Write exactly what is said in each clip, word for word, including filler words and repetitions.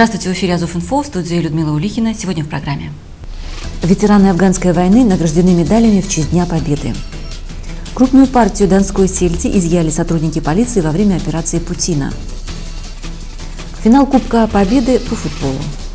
Здравствуйте, в эфире Азов.Инфо, в студии Людмила Улихина. Сегодня в программе. Ветераны афганской войны награждены медалями в честь Дня Победы. Крупную партию донской сельди изъяли сотрудники полиции во время операции «Путина». Финал Кубка Победы по футболу.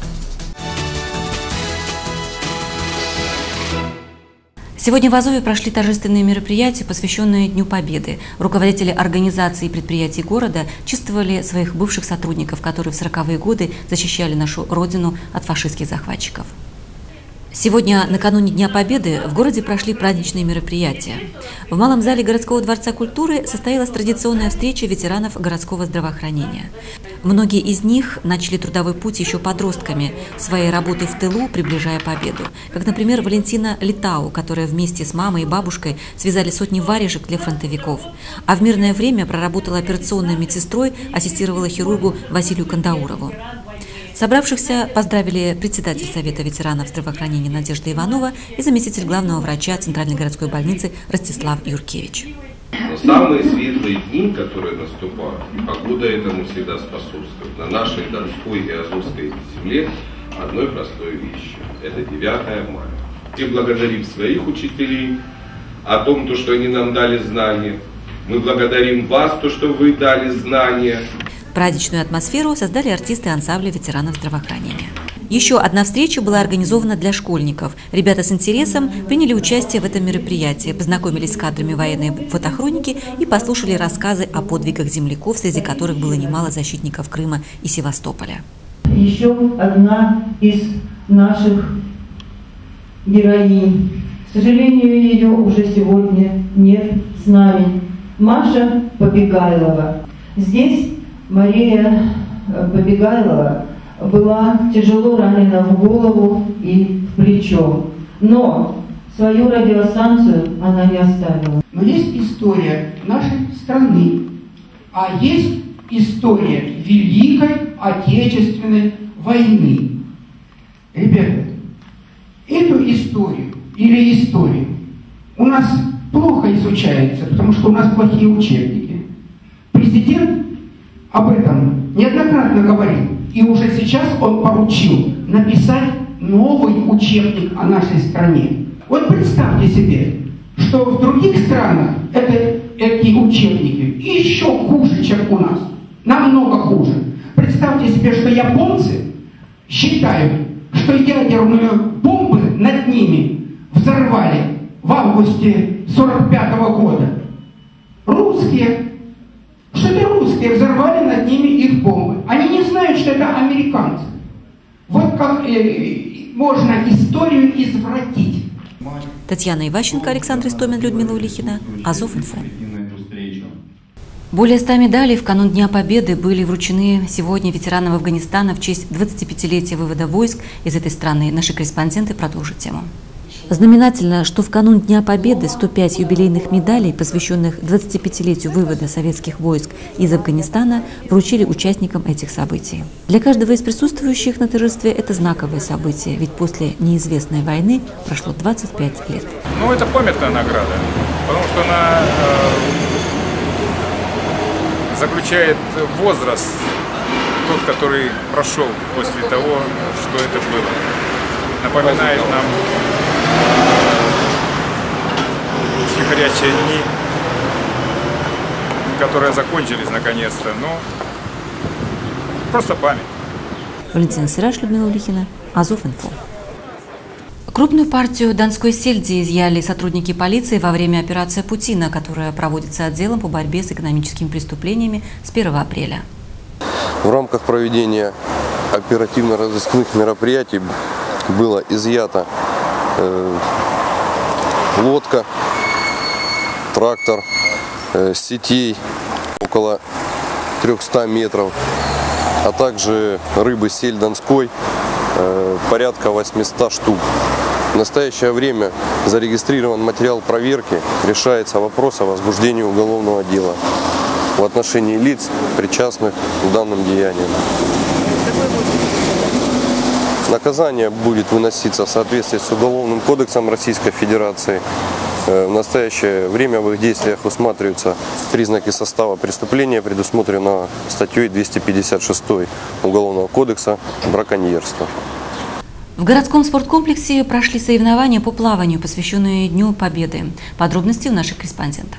Сегодня в Азове прошли торжественные мероприятия, посвященные Дню Победы. Руководители организаций и предприятий города чествовали своих бывших сотрудников, которые в сороковые годы защищали нашу родину от фашистских захватчиков. Сегодня, накануне Дня Победы, в городе прошли праздничные мероприятия. В Малом зале городского дворца культуры состоялась традиционная встреча ветеранов городского здравоохранения. Многие из них начали трудовой путь еще подростками, своей работой в тылу, приближая победу. Как, например, Валентина Литау, которая вместе с мамой и бабушкой связали сотни варежек для фронтовиков. А в мирное время проработала операционной медсестрой, ассистировала хирургу Василию Кандаурову. Собравшихся поздравили председатель Совета ветеранов здравоохранения Надежда Иванова и заместитель главного врача Центральной городской больницы Ростислав Юркевич. Но самые светлые дни, которые наступают, погода этому всегда способствует. На нашей Донской и Азовской земле одной простой вещи. Это девятое мая. И благодарим своих учителей о том, что они нам дали знания. Мы благодарим вас, то, что вы дали знания. Праздничную атмосферу создали артисты ансамбля ветеранов здравоохранения. Еще одна встреча была организована для школьников. Ребята с интересом приняли участие в этом мероприятии, познакомились с кадрами военной фотохроники и послушали рассказы о подвигах земляков, среди которых было немало защитников Крыма и Севастополя. Еще одна из наших героинь. К сожалению, ее уже сегодня нет с нами. Маша Побегайлова. Здесь Мария Побегайлова была тяжело ранена в голову и в плечо, но свою радиостанцию она не оставила. Но есть история нашей страны, а есть история Великой Отечественной войны. Ребята, эту историю или историю у нас плохо изучается, потому что у нас плохие учебники. Президент об этом неоднократно говорил, и уже сейчас он поручил написать новый учебник о нашей стране. Вот представьте себе, что в других странах это, эти учебники еще хуже, чем у нас, намного хуже. Представьте себе, что японцы считают, что ядерную бомбу над ними взорвали в августе сорок пятого года. Русские. Что это русские взорвали над ними их бомбы. Они не знают, что это американцы. Вот как э, можно историю извратить. Татьяна Иващенко, Александр Истомин, Людмила Улихина, Азов.Инфо. Более ста медалей в канун Дня Победы были вручены сегодня ветеранам Афганистана в честь двадцатипятилетия вывода войск из этой страны. Наши корреспонденты продолжат тему. Знаменательно, что в канун Дня Победы сто пять юбилейных медалей, посвященных двадцатипятилетию вывода советских войск из Афганистана, вручили участникам этих событий. Для каждого из присутствующих на торжестве это знаковое событие, ведь после неизвестной войны прошло двадцать пять лет. Ну, это памятная награда, потому что она э, заключает возраст, тот, который прошел после того, что это было. Напоминает нам те горячие дни, которые закончились наконец-то, но просто память. Валентина Сираж, Людмила Улихина, Азов.Инфо. Крупную партию донской сельди изъяли сотрудники полиции во время операции «Путина», которая проводится отделом по борьбе с экономическими преступлениями с первого апреля. В рамках проведения оперативно-розыскных мероприятий было изъято э, лодка, трактор, э, сетей около трёхсот метров, а также рыбы сель донской э, порядка восьмисот штук. В настоящее время зарегистрирован материал проверки, решается вопрос о возбуждении уголовного дела в отношении лиц, причастных к данным деяниям. Наказание будет выноситься в соответствии с Уголовным кодексом Российской Федерации В настоящее время в их действиях усматриваются признаки состава преступления, предусмотренного статьей двести пятьдесят шесть Уголовного кодекса «Браконьерство». В городском спорткомплексе прошли соревнования по плаванию, посвященные Дню Победы. Подробности у наших корреспондентов.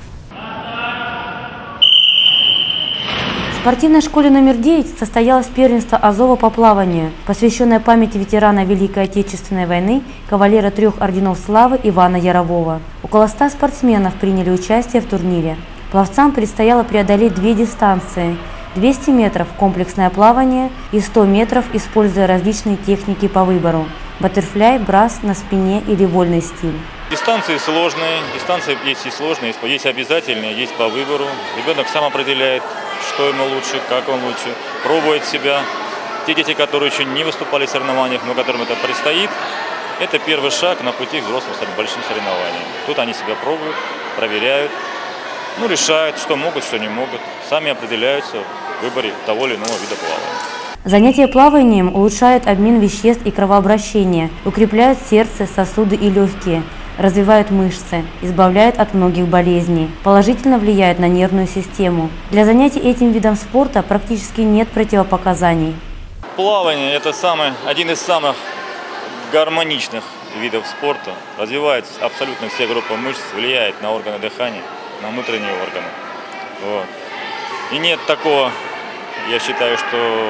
В спортивной школе номер девять состоялось первенство Азова по плаванию, посвященное памяти ветерана Великой Отечественной войны, кавалера трех орденов славы Ивана Ярового. Около ста спортсменов приняли участие в турнире. Пловцам предстояло преодолеть две дистанции – двести метров комплексное плавание и сто метров, используя различные техники по выбору – баттерфляй, брас на спине или вольный стиль. Дистанции сложные, дистанции есть и сложные, есть обязательные, есть по выбору. Ребенок сам определяет, что ему лучше, как он лучше, пробует себя. Те дети, которые еще не выступали в соревнованиях, но которым это предстоит, это первый шаг на пути к взрослым большим соревнованиям. Тут они себя пробуют, проверяют, ну, решают, что могут, что не могут. Сами определяются в выборе того или иного вида плавания. Занятия плаванием улучшают обмен веществ и кровообращение, укрепляют сердце, сосуды и легкие, развивают мышцы, избавляют от многих болезней, положительно влияют на нервную систему. Для занятий этим видом спорта практически нет противопоказаний. Плавание – это самый, один из самых гармоничных видов спорта. Развивает абсолютно все группы мышц, влияет на органы дыхания, на внутренние органы. Вот. И нет такого, я считаю,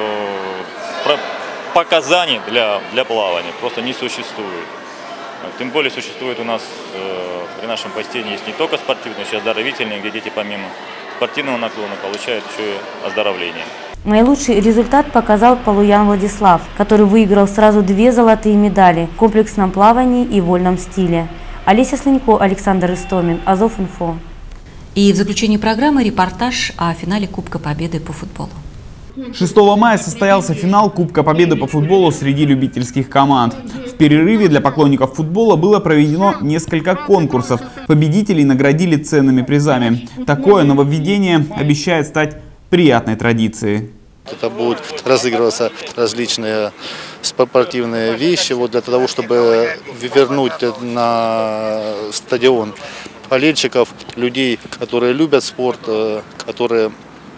что показаний для, для плавания просто не существует. Тем более существует у нас э, при нашем бассейне есть не только спортивные, еще и оздоровительные, где дети помимо спортивного наклона получают еще и оздоровление. Наилучший результат показал Полуян Владислав, который выиграл сразу две золотые медали в комплексном плавании и вольном стиле. Олеся Слынько, Александр Истомин, Азов.Инфо. И в заключении программы репортаж о финале Кубка Победы по футболу. шестого мая состоялся финал Кубка Победы по футболу среди любительских команд. В перерыве для поклонников футбола было проведено несколько конкурсов. Победителей наградили ценными призами. Такое нововведение обещает стать приятной традицией. Это будут разыгрываться различные спортивные вещи вот для того, чтобы вернуть на стадион болельщиков, людей, которые любят спорт, которые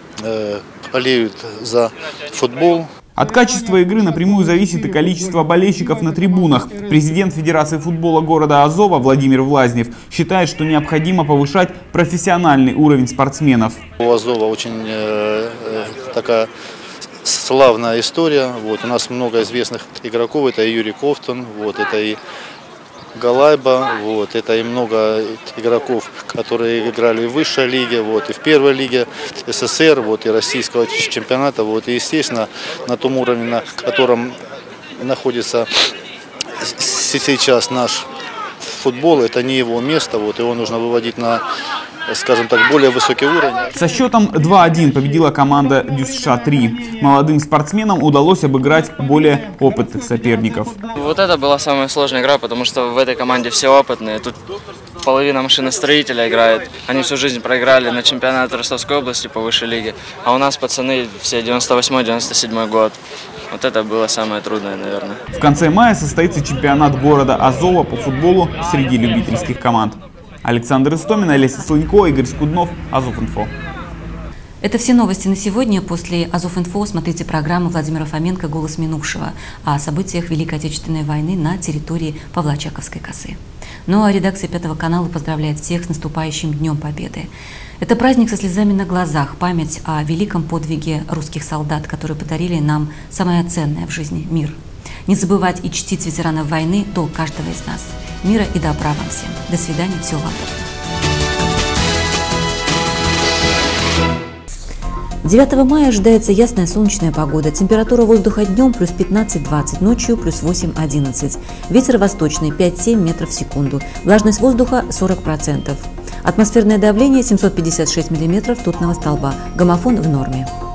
болеют за футбол. От качества игры напрямую зависит и количество болельщиков на трибунах. Президент Федерации футбола города Азова Владимир Влазнев считает, что необходимо повышать профессиональный уровень спортсменов. У Азова очень э, такая славная история. Вот, у нас много известных игроков. Это и Юрий Ковтун, вот, это и Галайба, вот, это и много игроков, которые играли в высшей лиге, вот, и в первой лиге СССР, вот, и российского чемпионата. Вот, и, естественно, на том уровне, на котором находится сейчас наш футбол, это не его место, вот, его нужно выводить на, скажем так, более высокий уровень. Со счетом два один победила команда ДЮСШ-три. Молодым спортсменам удалось обыграть более опытных соперников. Вот это была самая сложная игра, потому что в этой команде все опытные. Тут половина машиностроителя играет. Они всю жизнь проиграли на чемпионат Ростовской области по высшей лиге. А у нас пацаны все девяносто восьмой — девяносто седьмой год. Вот это было самое трудное, наверное. В конце мая состоится чемпионат города Азова по футболу среди любительских команд. Александр Истомин, Олеся Слынько, Игорь Скуднов, Азов.Инфо. Это все новости на сегодня. После Азов.Инфо смотрите программу Владимира Фоменко «Голос минувшего» о событиях Великой Отечественной войны на территории Павлоочаковской косы. Ну а редакция Пятого канала поздравляет всех с наступающим Днем Победы. Это праздник со слезами на глазах, память о великом подвиге русских солдат, которые подарили нам самое ценное в жизни – мир. Не забывать и чтить ветеранов войны – долг каждого из нас. Мира и добра вам всем. До свидания, всего вам. девятого мая ожидается ясная солнечная погода. Температура воздуха днем плюс пятнадцать — двадцать, ночью плюс восемь — одиннадцать. Ветер восточный пять — семь метров в секунду. Влажность воздуха сорок процентов. Атмосферное давление семьсот пятьдесят шесть миллиметров ртутного столба. Гомофон в норме.